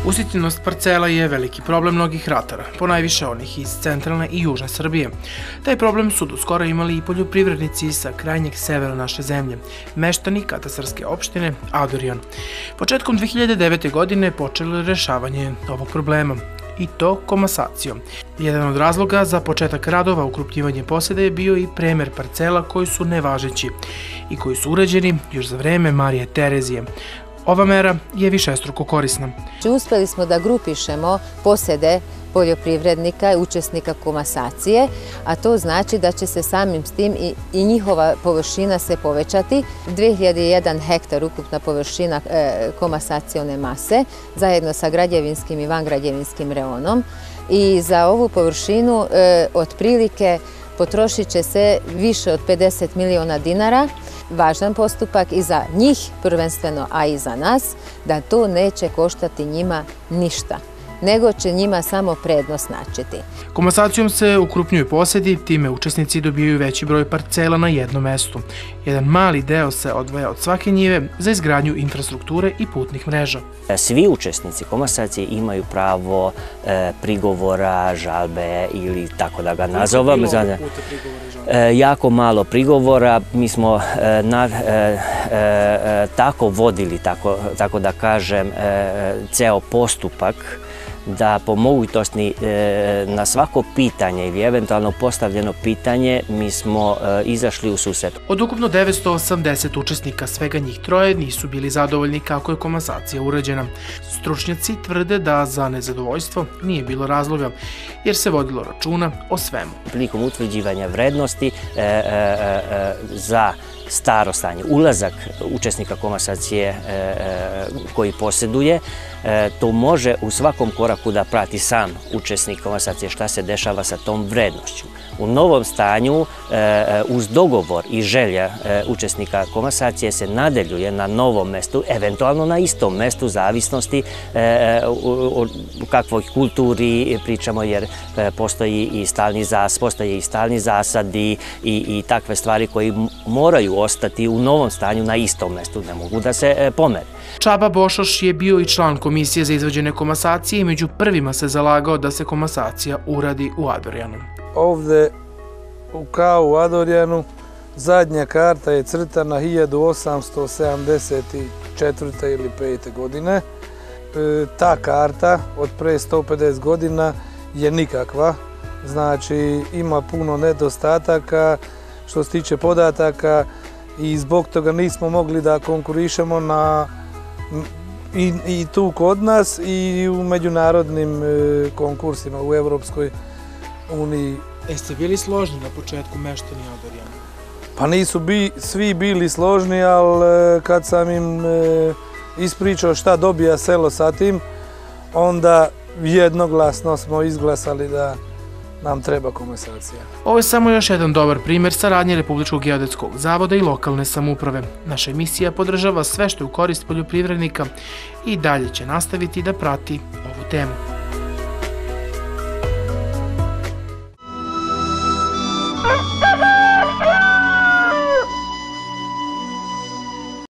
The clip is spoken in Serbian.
Usitnjenost parcela je veliki problem mnogih ratara, ponajviše onih iz centralne i južne Srbije. Taj problem su do skoro imali i poljoprivrednici sa krajnjeg severa naše zemlje, meštani katastarske opštine Adorjan. Početkom 2009. godine počelo je rešavanje ovog problema, i to komasacijom. Jedan od razloga za početak radova ukrupnjivanje posjeda je bio i premer parcela koji su nevažeći i koji su urađeni još za vreme Marije Terezije. Ova mera je višestruko korisna. Uspeli smo da grupišemo posjede poljoprivrednika i učesnika komasacije, a to znači da će se samim s tim i njihova površina se povećati. 2001 hektar ukupna površina komasacione mase, zajedno sa građevinskim i vangrađevinskim reonom. I za ovu površinu otprilike potrošit će se više od 50 miliona dinara. Važan postupak i za njih prvenstveno, a i za nas, da to neće koštati njima ništa, nego će njima samo prednost značiti. Komasacijom se ukrupnjuju posjedi, time učesnici dobijaju veći broj parcela na jednom mestu. Jedan mali deo se odvaja od svake njive za izgradnju infrastrukture i putnih mreža. Svi učesnici komasacije imaju pravo prigovora, žalbe ili tako da ga nazovem. Jako malo prigovora. Mi smo tako vodili, tako da kažem, ceo postupak da po mogućnosti na svako pitanje ili eventualno postavljeno pitanje mi smo izašli u susret. Od ukupno 980 učesnika, svega njih troje nisu bili zadovoljni kako je komasacija urađena. Stručnjaci tvrde da za nezadovoljstvo nije bilo razloga, jer se vodilo računa o svemu. Prilikom utvrđivanja vrednosti za staro stanje, ulazak učesnika komasacije koji posjeduje, to može u svakom koraku da prati sam učesnik komasacije šta se dešava sa tom vrednošću. U novom stanju, uz dogovor i želja učesnika komasacije se nadeljuje na novom mestu, eventualno na istom mestu, zavisnosti o kakvoj kulturi pričamo, jer postoje i stalni zasadi i takve stvari koji moraju ostati u novom stanju na istom mestu, ne mogu da se pomere. Čaba Bošoš je bio i član komisije za izvođenje komasacije i među prvima se zalagao da se komasacija uradi u Adorjanu. Ovde kao u Adorjanu zadnja karta je crtana 1874. ili 5. godine. Ta karta od pre 150 godina je nikakva, znači ima puno nedostataka što se tiče podataka i zbog toga nismo mogli da konkurišemo i tu kod nas i u međunarodnim konkursima u Evropskoj uniji. Jeste bili složni na početku meštani Adorjana? Pa nisu svi bili složni, ali kad sam im ispričao šta dobija selo sa tim, onda jednoglasno smo izglasali da nam treba komasacija. Ovo je samo još jedan dobar primjer saradnje Republičkog geodetskog zavoda i lokalne samouprave. Naša emisija podržava sve što je u korist poljoprivrednika i dalje će nastaviti da prati ovu temu.